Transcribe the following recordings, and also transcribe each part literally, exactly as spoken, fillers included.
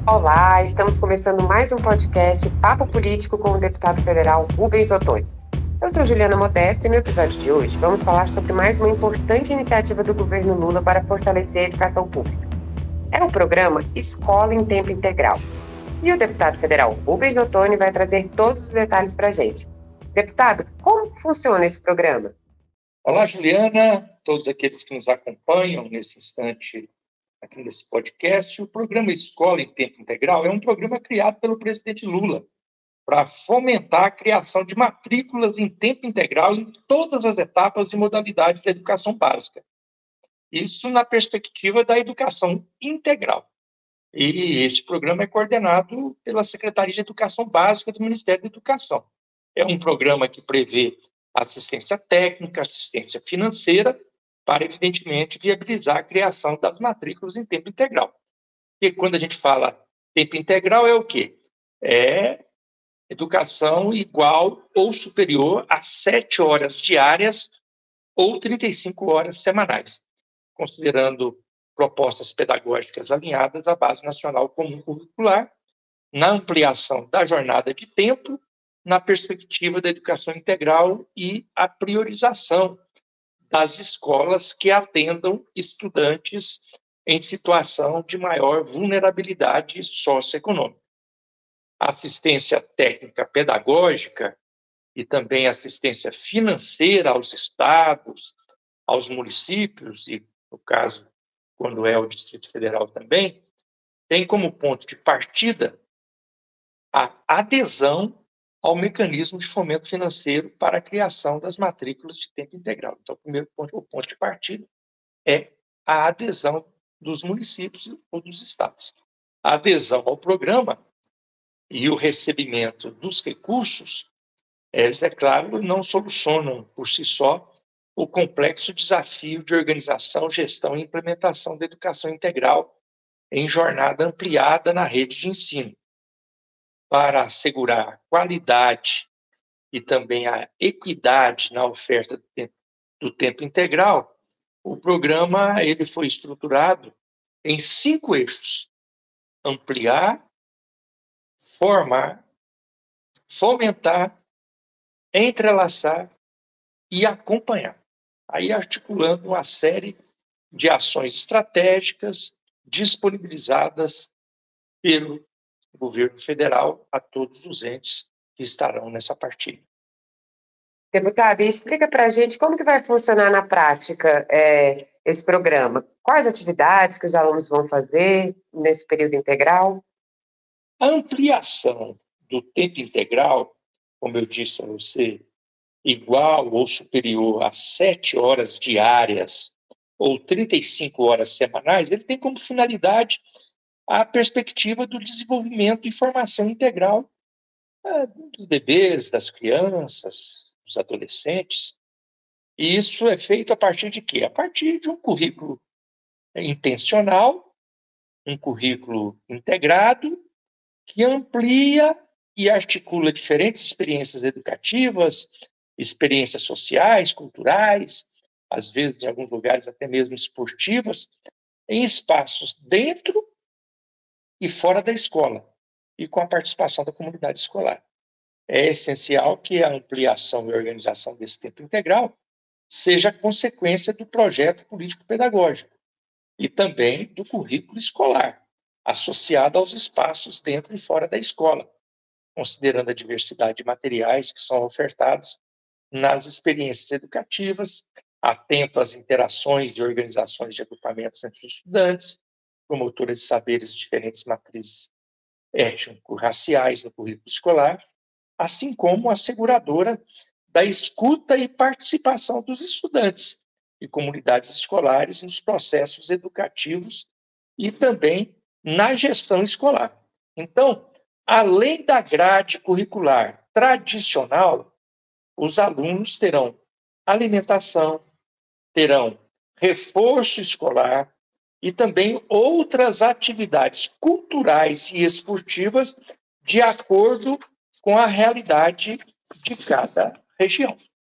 Olá, estamos começando mais um podcast Papo Político com o deputado federal Rubens Ottoni. Eu sou Juliana Modesto e no episódio de hoje vamos falar sobre mais uma importante iniciativa do governo Lula para fortalecer a educação pública. É o programa Escola em Tempo Integral. E o deputado federal Rubens Ottoni vai trazer todos os detalhes para a gente. Deputado, como funciona esse programa? Olá, Juliana, todos aqueles que nos acompanham nesse instante aqui nesse podcast. O programa Escola em Tempo Integral é um programa criado pelo presidente Lula para fomentar a criação de matrículas em tempo integral em todas as etapas e modalidades da educação básica. Isso na perspectiva da educação integral. E este programa é coordenado pela Secretaria de Educação Básica do Ministério da Educação. É um programa que prevê assistência técnica, assistência financeira, para, evidentemente, viabilizar a criação das matrículas em tempo integral. E quando a gente fala tempo integral, é o quê? É educação igual ou superior a sete horas diárias ou trinta e cinco horas semanais, considerando propostas pedagógicas alinhadas à Base Nacional Comum Curricular, na ampliação da jornada de tempo, na perspectiva da educação integral e a priorização das escolas que atendam estudantes em situação de maior vulnerabilidade socioeconômica. Assistência técnica pedagógica e também assistência financeira aos estados, aos municípios, e, no caso, quando é o Distrito Federal também, tem como ponto de partida a adesão ao mecanismo de fomento financeiro para a criação das matrículas de tempo integral. Então, o primeiro ponto, o ponto de partida é a adesão dos municípios ou dos estados. A adesão ao programa e o recebimento dos recursos, eles, é claro, não solucionam por si só o complexo desafio de organização, gestão e implementação da educação integral em jornada ampliada na rede de ensino. Para assegurar qualidade e também a equidade na oferta do tempo, do tempo integral, o programa ele foi estruturado em cinco eixos: ampliar, formar, fomentar, entrelaçar e acompanhar. Aí articulando uma série de ações estratégicas disponibilizadas pelo governo federal a todos os entes que estarão nessa partilha. Deputado, e explica para a gente como que vai funcionar na prática é, esse programa. Quais atividades que os alunos vão fazer nesse período integral? A ampliação do tempo integral, como eu disse a você, igual ou superior a sete horas diárias ou trinta e cinco horas semanais, ele tem como finalidade a perspectiva do desenvolvimento e formação integral é, dos bebês, das crianças, dos adolescentes. E isso é feito a partir de quê? A partir de um currículo intencional, um currículo integrado, que amplia e articula diferentes experiências educativas, experiências sociais, culturais, às vezes, em alguns lugares, até mesmo esportivas, em espaços dentro e fora da escola, e com a participação da comunidade escolar. É essencial que a ampliação e organização desse tempo integral seja consequência do projeto político-pedagógico e também do currículo escolar, associado aos espaços dentro e fora da escola, considerando a diversidade de materiais que são ofertados nas experiências educativas, atento às interações de organizações de agrupamentos entre os estudantes, promotoras de saberes de diferentes matrizes étnico-raciais no currículo escolar, assim como asseguradora da escuta e participação dos estudantes e comunidades escolares nos processos educativos e também na gestão escolar. Então, além da grade curricular tradicional, os alunos terão alimentação, terão reforço escolar e também outras atividades culturais e esportivas de acordo com a realidade de cada região.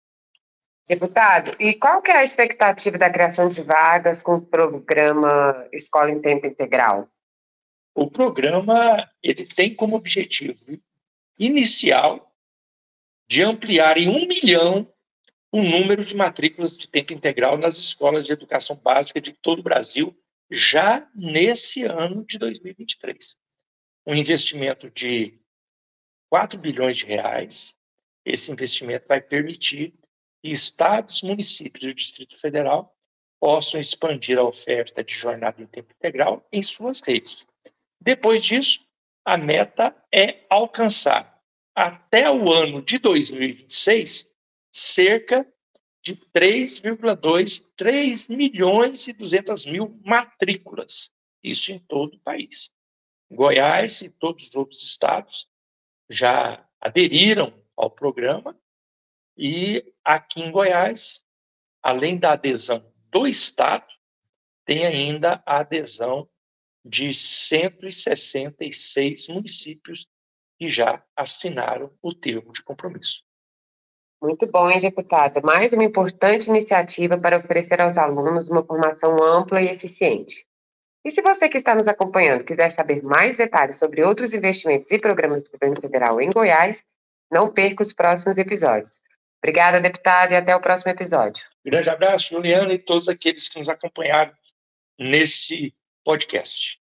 Deputado, e qual que é a expectativa da criação de vagas com o programa Escola em Tempo Integral? O programa ele tem como objetivo inicial de ampliar em um milhão o número de matrículas de tempo integral nas escolas de educação básica de todo o Brasil, já nesse ano de dois mil e vinte e três. Um investimento de quatro bilhões de reais. Esse investimento vai permitir que estados, municípios e o Distrito Federal possam expandir a oferta de jornada em tempo integral em suas redes. Depois disso, a meta é alcançar, até o ano de dois mil e vinte e seis, cerca de três vírgula dois, três milhões e duzentas mil matrículas. Isso em todo o país. Goiás e todos os outros estados já aderiram ao programa e aqui em Goiás, além da adesão do estado, tem ainda a adesão de cento e sessenta e seis municípios que já assinaram o termo de compromisso. Muito bom, hein, deputado? Mais uma importante iniciativa para oferecer aos alunos uma formação ampla e eficiente. E se você que está nos acompanhando quiser saber mais detalhes sobre outros investimentos e programas do governo federal em Goiás, não perca os próximos episódios. Obrigada, deputado, e até o próximo episódio. Grande abraço, Juliana, e todos aqueles que nos acompanharam nesse podcast.